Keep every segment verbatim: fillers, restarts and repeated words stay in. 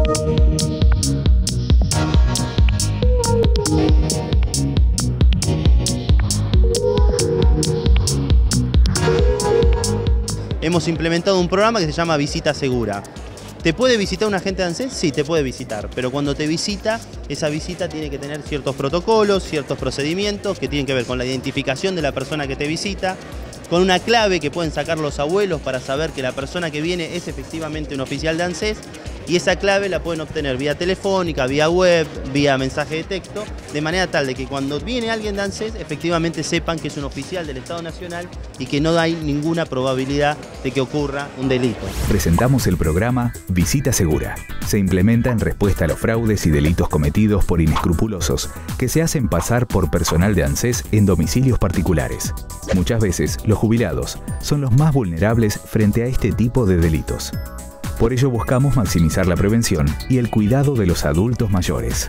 Hemos implementado un programa que se llama Visita Segura. ¿Te puede visitar un agente de ANSES? Sí, te puede visitar, pero cuando te visita, esa visita tiene que tener ciertos protocolos, ciertos procedimientos que tienen que ver con la identificación de la persona que te visita, con una clave que pueden sacar los abuelos para saber que la persona que viene es efectivamente un oficial de ANSES, y esa clave la pueden obtener vía telefónica, vía web, vía mensaje de texto, de manera tal de que cuando viene alguien de ANSES, efectivamente sepan que es un oficial del Estado Nacional y que no hay ninguna probabilidad de que ocurra un delito. Presentamos el programa Visita Segura. Se implementa en respuesta a los fraudes y delitos cometidos por inescrupulosos que se hacen pasar por personal de ANSES en domicilios particulares. Muchas veces, los jubilados son los más vulnerables frente a este tipo de delitos. Por ello buscamos maximizar la prevención y el cuidado de los adultos mayores.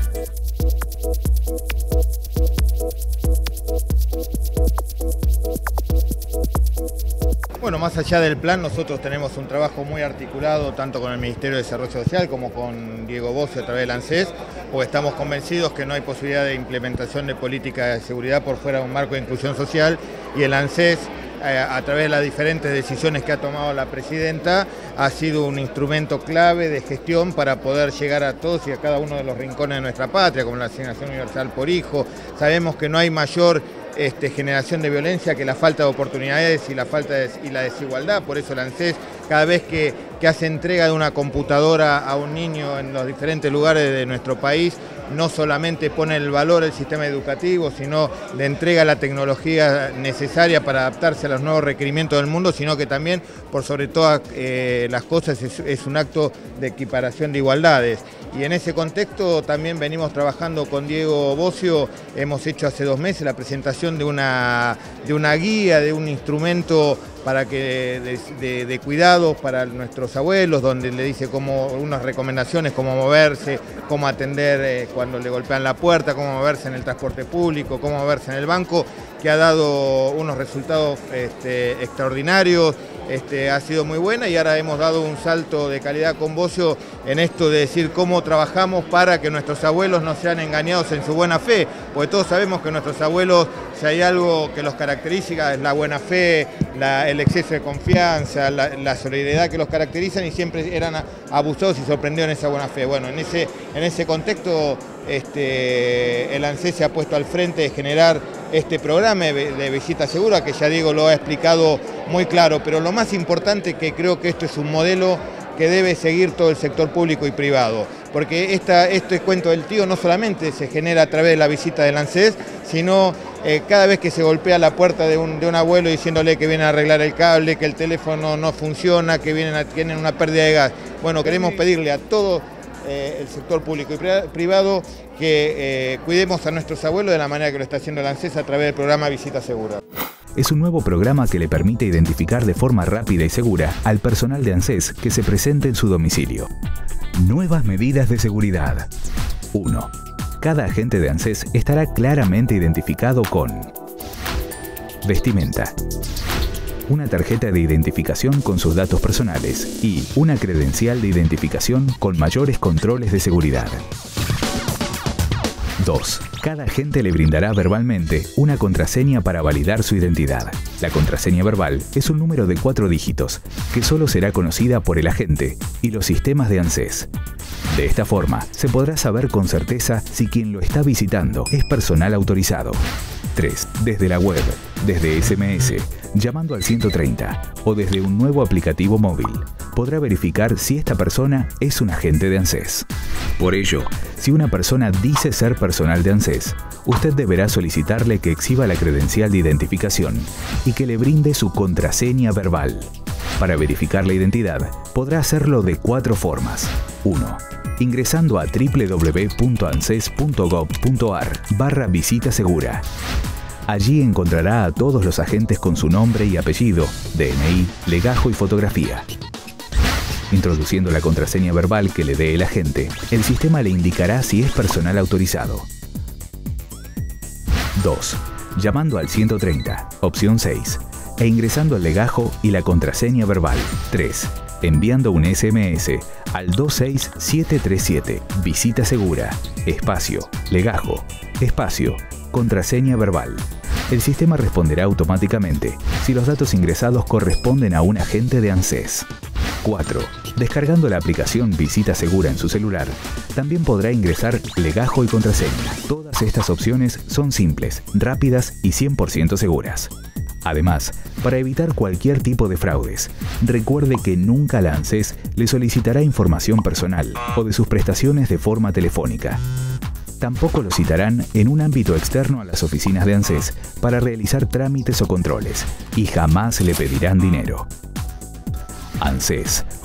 Bueno, más allá del plan, nosotros tenemos un trabajo muy articulado tanto con el Ministerio de Desarrollo Social como con Diego Bocio a través del ANSES, porque estamos convencidos que no hay posibilidad de implementación de política de seguridad por fuera de un marco de inclusión social, y el ANSES, a través de las diferentes decisiones que ha tomado la presidenta, ha sido un instrumento clave de gestión para poder llegar a todos y a cada uno de los rincones de nuestra patria, como la asignación universal por hijo. Sabemos que no hay mayor este, generación de violencia que la falta de oportunidades y la falta de, y la desigualdad. Por eso el ANSES, cada vez que, que hace entrega de una computadora a un niño en los diferentes lugares de nuestro país, no solamente pone el valor al sistema educativo, sino le entrega la tecnología necesaria para adaptarse a los nuevos requerimientos del mundo, sino que también, por sobre todas eh, las cosas, es, es un acto de equiparación de igualdades. Y en ese contexto también venimos trabajando con Diego Bocio. Hemos hecho hace dos meses la presentación de una, de una guía, de un instrumento para que de, de, de cuidados para nuestros abuelos, donde le dice cómo, unas recomendaciones, cómo moverse, cómo atender eh, cuando le golpean la puerta, cómo moverse en el transporte público, cómo moverse en el banco, que ha dado unos resultados este, extraordinarios. Este, ha sido muy buena, y ahora hemos dado un salto de calidad con Bocio en esto de decir cómo trabajamos para que nuestros abuelos no sean engañados en su buena fe, porque todos sabemos que nuestros abuelos, si hay algo que los caracteriza, es la buena fe, la, el exceso de confianza, la, la solidaridad que los caracterizan, y siempre eran abusados y sorprendidos en esa buena fe. Bueno, en ese, en ese contexto este, el ANSES se ha puesto al frente de generar este programa de Visita Segura, que ya Diego lo ha explicado muy claro, pero lo más importante, que creo que esto es un modelo que debe seguir todo el sector público y privado, porque esta, este cuento del tío no solamente se genera a través de la visita del ANSES, sino eh, cada vez que se golpea la puerta de un, de un abuelo diciéndole que viene a arreglar el cable, que el teléfono no funciona, que vienen a, tienen una pérdida de gas. Bueno, queremos pedirle a todo eh, el sector público y privado que eh, cuidemos a nuestros abuelos de la manera que lo está haciendo el ANSES a través del programa Visita Segura. Es un nuevo programa que le permite identificar de forma rápida y segura al personal de ANSES que se presente en su domicilio. Nuevas medidas de seguridad. uno. Cada agente de ANSES estará claramente identificado con vestimenta, una tarjeta de identificación con sus datos personales y una credencial de identificación con mayores controles de seguridad. dos. Cada agente le brindará verbalmente una contraseña para validar su identidad. La contraseña verbal es un número de cuatro dígitos que solo será conocida por el agente y los sistemas de ANSES. De esta forma, se podrá saber con certeza si quien lo está visitando es personal autorizado. tres. Desde la web, desde ese eme ese, llamando al ciento treinta o desde un nuevo aplicativo móvil, podrá verificar si esta persona es un agente de ANSES. Por ello, si una persona dice ser personal de ANSES, usted deberá solicitarle que exhiba la credencial de identificación y que le brinde su contraseña verbal. Para verificar la identidad, podrá hacerlo de cuatro formas. uno. Ingresando a doble u doble u doble u punto anses punto gob punto ar barra visita segura. Allí encontrará a todos los agentes con su nombre y apellido, de ene i, legajo y fotografía. Introduciendo la contraseña verbal que le dé el agente, el sistema le indicará si es personal autorizado. dos. Llamando al ciento treinta, opción seis, e ingresando el legajo y la contraseña verbal. tres. enviando un S M S al dos seis siete tres siete. Visita segura, espacio, legajo, espacio, contraseña verbal. El sistema responderá automáticamente si los datos ingresados corresponden a un agente de ANSES. cuatro. Descargando la aplicación Visita Segura en su celular, también podrá ingresar legajo y contraseña. Todas estas opciones son simples, rápidas y cien por ciento seguras. Además, para evitar cualquier tipo de fraudes, recuerde que nunca la ANSES le solicitará información personal o de sus prestaciones de forma telefónica. Tampoco lo citarán en un ámbito externo a las oficinas de ANSES para realizar trámites o controles y jamás le pedirán dinero. ANSES,